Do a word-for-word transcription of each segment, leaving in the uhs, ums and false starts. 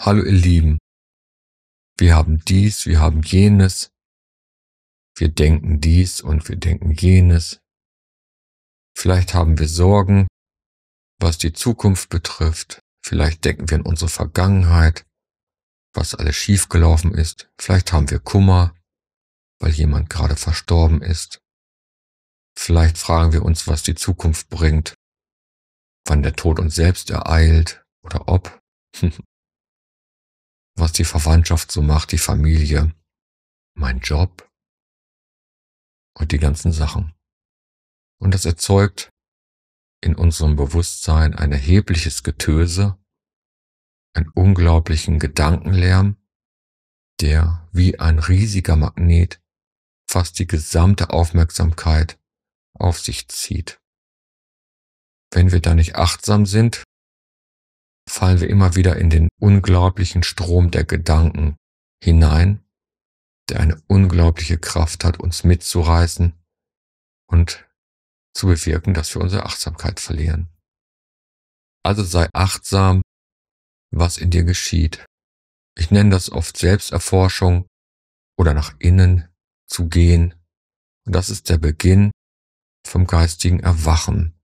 Hallo ihr Lieben, wir haben dies, wir haben jenes, wir denken dies und wir denken jenes. Vielleicht haben wir Sorgen, was die Zukunft betrifft. Vielleicht denken wir an unsere Vergangenheit, was alles schiefgelaufen ist. Vielleicht haben wir Kummer, weil jemand gerade verstorben ist. Vielleicht fragen wir uns, was die Zukunft bringt, wann der Tod uns selbst ereilt oder ob. Was die Verwandtschaft so macht, die Familie, mein Job und die ganzen Sachen. Und das erzeugt in unserem Bewusstsein ein erhebliches Getöse, einen unglaublichen Gedankenlärm, der wie ein riesiger Magnet fast die gesamte Aufmerksamkeit auf sich zieht. Wenn wir da nicht achtsam sind, fallen wir immer wieder in den unglaublichen Strom der Gedanken hinein, der eine unglaubliche Kraft hat, uns mitzureißen und zu bewirken, dass wir unsere Achtsamkeit verlieren. Also sei achtsam, was in dir geschieht. Ich nenne das oft Selbsterforschung oder nach innen zu gehen. Und das ist der Beginn vom geistigen Erwachen.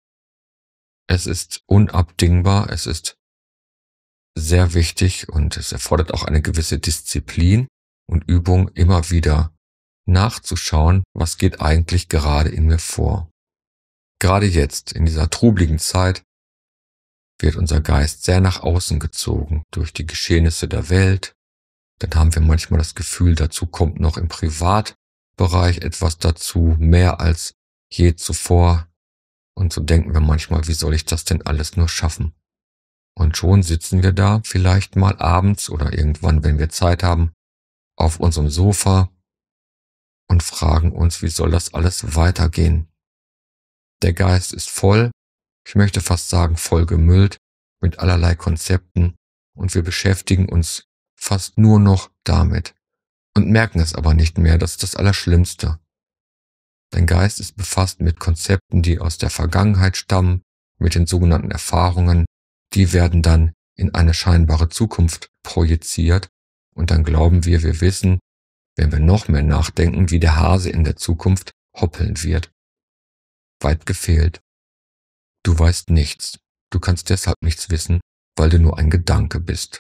Es ist unabdingbar, es ist sehr wichtig und es erfordert auch eine gewisse Disziplin und Übung, immer wieder nachzuschauen, was geht eigentlich gerade in mir vor. Gerade jetzt, in dieser trubeligen Zeit, wird unser Geist sehr nach außen gezogen durch die Geschehnisse der Welt. Dann haben wir manchmal das Gefühl, dazu kommt noch im Privatbereich etwas dazu, mehr als je zuvor. Und so denken wir manchmal, wie soll ich das denn alles nur schaffen? Und schon sitzen wir da, vielleicht mal abends oder irgendwann, wenn wir Zeit haben, auf unserem Sofa und fragen uns, wie soll das alles weitergehen? Der Geist ist voll, ich möchte fast sagen voll gemüllt mit allerlei Konzepten und wir beschäftigen uns fast nur noch damit und merken es aber nicht mehr, das ist das Allerschlimmste. Dein Geist ist befasst mit Konzepten, die aus der Vergangenheit stammen, mit den sogenannten Erfahrungen, die werden dann in eine scheinbare Zukunft projiziert und dann glauben wir, wir wissen, wenn wir noch mehr nachdenken, wie der Hase in der Zukunft hoppeln wird. Weit gefehlt. Du weißt nichts. Du kannst deshalb nichts wissen, weil du nur ein Gedanke bist.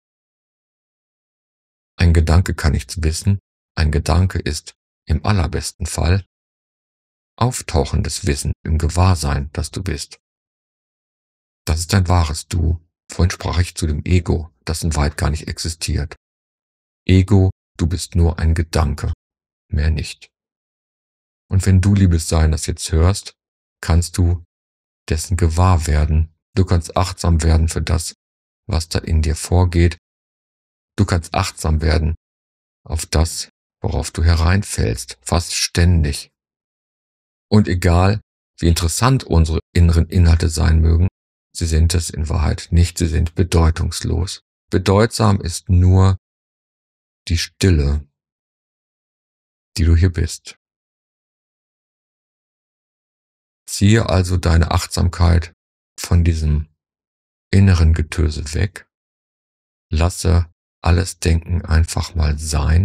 Ein Gedanke kann nichts wissen. Ein Gedanke ist im allerbesten Fall auftauchendes Wissen im Gewahrsein, das du bist. Das ist dein wahres Du. Vorhin sprach ich zu dem Ego, das in weit gar nicht existiert. Ego, du bist nur ein Gedanke, mehr nicht. Und wenn du, liebes Sein, das jetzt hörst, kannst du dessen gewahr werden. Du kannst achtsam werden für das, was da in dir vorgeht. Du kannst achtsam werden auf das, worauf du hereinfällst, fast ständig. Und egal, wie interessant unsere inneren Inhalte sein mögen, sie sind es in Wahrheit nicht, sie sind bedeutungslos. Bedeutsam ist nur die Stille, die du hier bist. Ziehe also deine Achtsamkeit von diesem inneren Getöse weg. Lasse alles Denken einfach mal sein.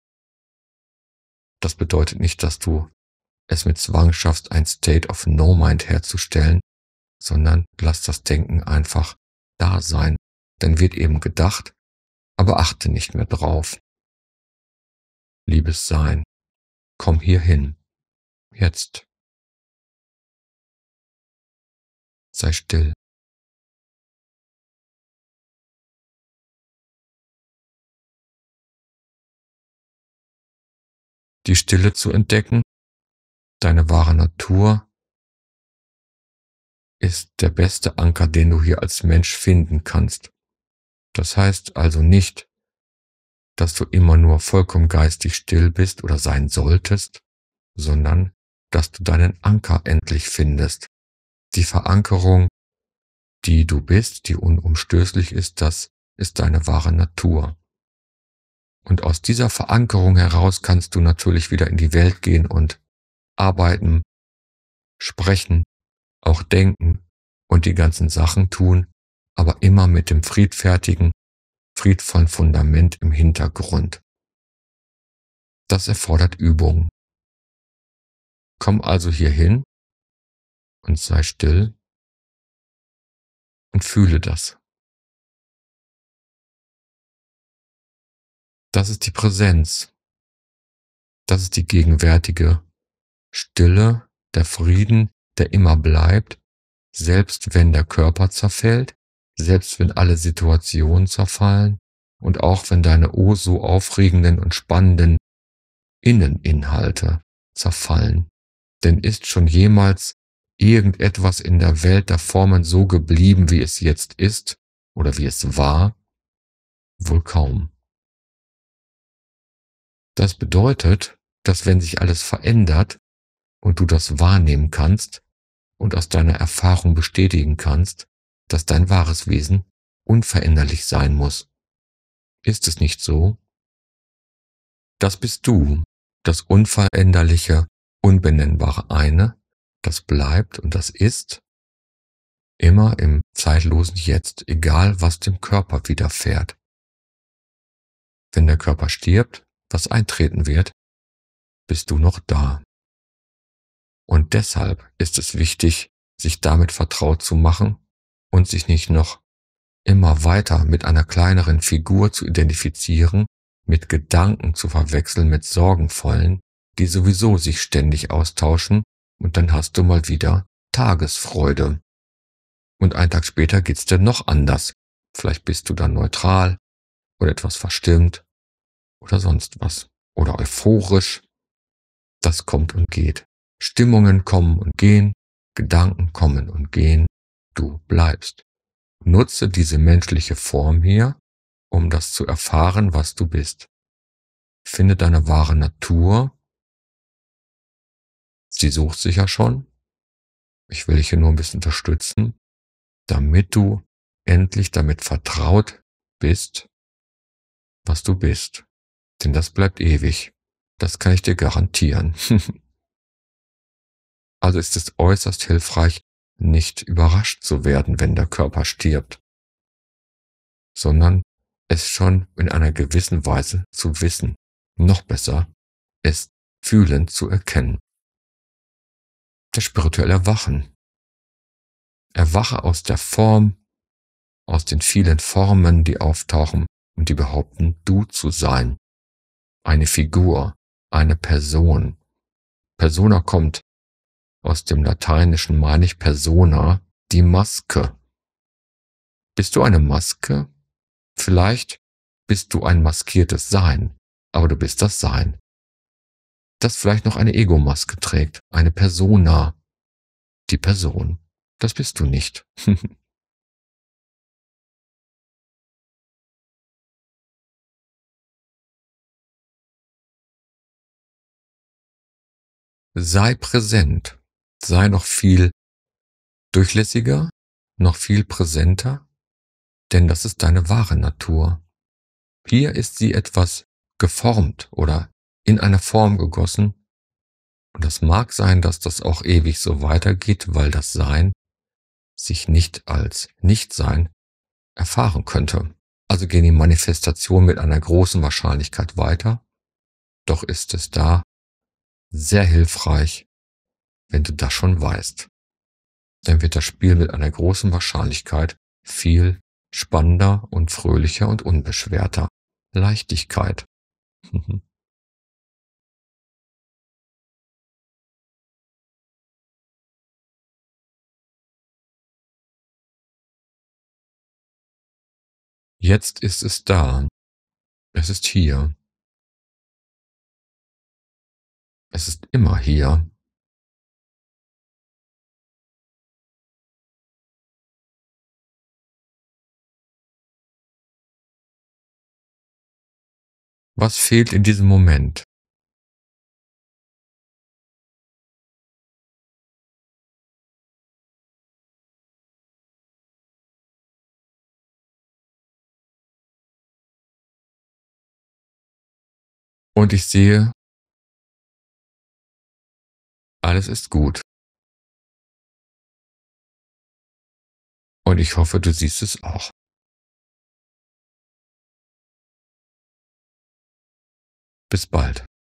Das bedeutet nicht, dass du es mit Zwang schaffst, ein State of No Mind herzustellen, sondern lass das Denken einfach da sein. Dann wird eben gedacht, aber achte nicht mehr drauf. Liebes Sein, komm hierhin, jetzt. Sei still. Die Stille zu entdecken, deine wahre Natur, ist der beste Anker, den du hier als Mensch finden kannst. Das heißt also nicht, dass du immer nur vollkommen geistig still bist oder sein solltest, sondern dass du deinen Anker endlich findest. Die Verankerung, die du bist, die unumstößlich ist, das ist deine wahre Natur. Und aus dieser Verankerung heraus kannst du natürlich wieder in die Welt gehen und arbeiten, sprechen, auch denken und die ganzen Sachen tun, aber immer mit dem friedfertigen, friedvollen Fundament im Hintergrund. Das erfordert Übung. Komm also hierhin und sei still und fühle das. Das ist die Präsenz. Das ist die gegenwärtige Stille, der Frieden, der immer bleibt, selbst wenn der Körper zerfällt, selbst wenn alle Situationen zerfallen und auch wenn deine oh so aufregenden und spannenden Inneninhalte zerfallen. Denn ist schon jemals irgendetwas in der Welt der Formen so geblieben, wie es jetzt ist oder wie es war? Wohl kaum. Das bedeutet, dass wenn sich alles verändert und du das wahrnehmen kannst und aus deiner Erfahrung bestätigen kannst, dass dein wahres Wesen unveränderlich sein muss. Ist es nicht so? Das bist du, das unveränderliche, unbenennbare Eine, das bleibt und das ist immer im zeitlosen Jetzt, egal was dem Körper widerfährt. Wenn der Körper stirbt, was eintreten wird, bist du noch da. Und deshalb ist es wichtig, sich damit vertraut zu machen und sich nicht noch immer weiter mit einer kleineren Figur zu identifizieren, mit Gedanken zu verwechseln mit sorgenvollen, die sowieso sich ständig austauschen, und dann hast du mal wieder Tagesfreude. Und einen Tag später geht's dir noch anders. Vielleicht bist du dann neutral oder etwas verstimmt oder sonst was. Oder euphorisch. Das kommt und geht. Stimmungen kommen und gehen, Gedanken kommen und gehen. Du bleibst. Nutze diese menschliche Form hier, um das zu erfahren, was du bist. Finde deine wahre Natur. Sie sucht sich ja schon. Ich will dich hier nur ein bisschen unterstützen, damit du endlich damit vertraut bist, was du bist. Denn das bleibt ewig. Das kann ich dir garantieren. Also ist es äußerst hilfreich, nicht überrascht zu werden, wenn der Körper stirbt, sondern es schon in einer gewissen Weise zu wissen. Noch besser, es fühlend zu erkennen. Das spirituelle Erwachen. Erwache aus der Form, aus den vielen Formen, die auftauchen und die behaupten, du zu sein. Eine Figur, eine Person. Persona kommt aus dem Lateinischen, meine ich persona, die Maske. Bist du eine Maske? Vielleicht bist du ein maskiertes Sein, aber du bist das Sein, das vielleicht noch eine Ego-Maske trägt, eine Persona. Die Person, das bist du nicht. Sei präsent, sei noch viel durchlässiger, noch viel präsenter, denn das ist deine wahre Natur. Hier ist sie etwas geformt oder in eine Form gegossen, und es mag sein, dass das auch ewig so weitergeht, weil das Sein sich nicht als Nichtsein erfahren könnte. Also gehen die Manifestationen mit einer großen Wahrscheinlichkeit weiter, doch ist es da sehr hilfreich, wenn du das schon weißt. Dann wird das Spiel mit einer großen Wahrscheinlichkeit viel spannender und fröhlicher und unbeschwerter. Leichtigkeit. Jetzt ist es da. Es ist hier. Es ist immer hier. Was fehlt in diesem Moment? Und ich sehe, alles ist gut. Und ich hoffe, du siehst es auch. Bis bald.